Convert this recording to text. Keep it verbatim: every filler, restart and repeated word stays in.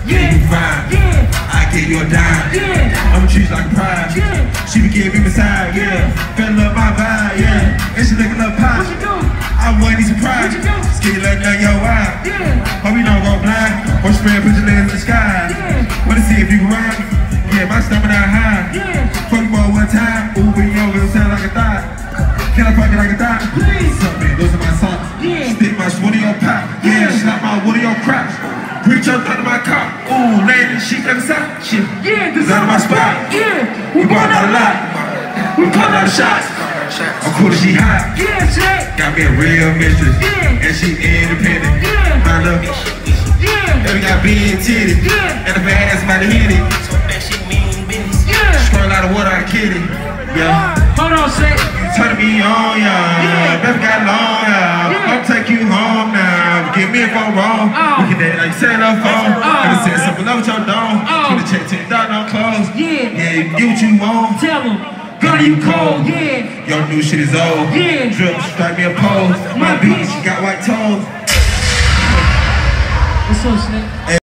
Yeah, you fine. Yeah, I give you a dime. Yeah, I'ma treat you like a prize. Yeah, she be giving me beside. Yeah, fell up my vibe. Yeah, and she looking up high. What you do? I wasn't surprised. What you do? Skinny looking at your eye. Yeah, hope you don't go blind. Or spread, put your legs in the sky. Yeah, wanna see if you can ride. Yeah, my stamina high. Yeah, fuck you all one time. Ooh, we over, it sound like a thought. Can I fuck it like a thought? Please. Something, those are my socks. Yeah, stick my wood in your pop. Yeah, slap my wood in your crotch. Reach up under my car. Ooh, lady, she got the side. Shit. Yeah, this is out of my spot. Yeah, we going out a lot. We pulling out shots. I'm cool as she hot. Yeah, shit. Got me a real mistress. Yeah, and she independent. Yeah, my love. Yeah, and we got big titties. Yeah, and a bad ass about to hit it. So that she mean business. Yeah, squirt a lot of water out of kitty. Yeah. Hold on, shit. Turn me on, y'all. Yeah, baby got long, y'all. Yeah, I'll take you home now. Give me if I'm wrong. Oh, we can date like set up phone. Oh, I can send something over your dome. Oh, to check ten dollars on clothes. Yeah, yeah, you can get what you want. Tell them. Gunna, you cold. Yeah, your new shit is old. Yeah, drip, strike me a pose. My bitch got white toes. What's up, Snake?